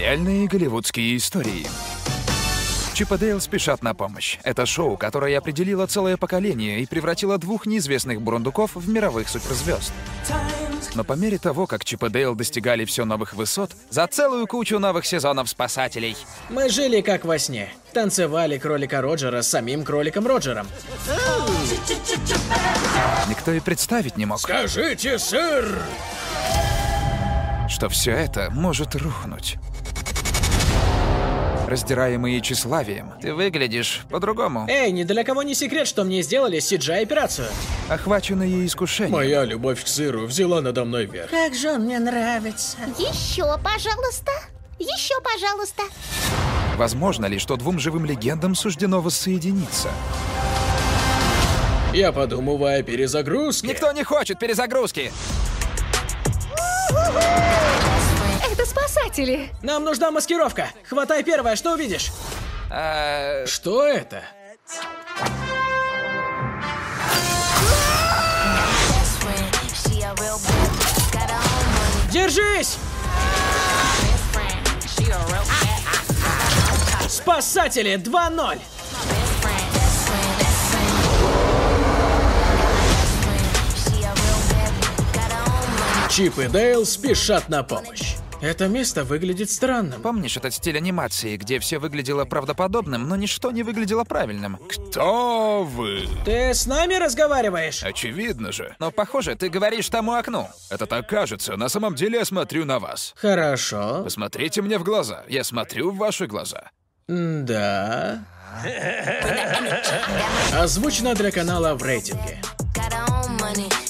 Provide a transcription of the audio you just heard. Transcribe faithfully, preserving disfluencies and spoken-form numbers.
Реальные голливудские истории. Чип и Дейл спешат на помощь. Это шоу, которое определило целое поколение и превратило двух неизвестных бурундуков в мировых суперзвезд. Но по мере того, как Чип и Дейл достигали все новых высот, за целую кучу новых сезонов «Спасателей». Мы жили как во сне. Танцевали кролика Роджера с самим кроликом Роджером. Никто и представить не мог, Скажите, сэр! что все это может рухнуть. Раздираемые тщеславием, ты выглядишь по-другому. Эй, ни для кого не секрет, что мне сделали си джи ай-операцию. Охваченные искушением. Моя любовь к сыру взяла надо мной верх. Как же он мне нравится. Еще, пожалуйста. Еще, пожалуйста. Возможно ли, что двум живым легендам суждено воссоединиться? Я подумываю о перезагрузке. Никто не хочет перезагрузки! Это спасатели. Нам нужна маскировка. Хватай первое, что увидишь. А, Что это? Держись! Спасатели два ноль. Чип и Дейл спешат на помощь. Это место выглядит странным. Помнишь этот стиль анимации, где все выглядело правдоподобным, но ничто не выглядело правильным? Кто вы? Ты с нами разговариваешь? Очевидно же. Но похоже, ты говоришь тому окну. Это так кажется. На самом деле я смотрю на вас. Хорошо. Посмотрите мне в глаза. Я смотрю в ваши глаза. Да. Озвучено для канала в рейтинге. Got on money.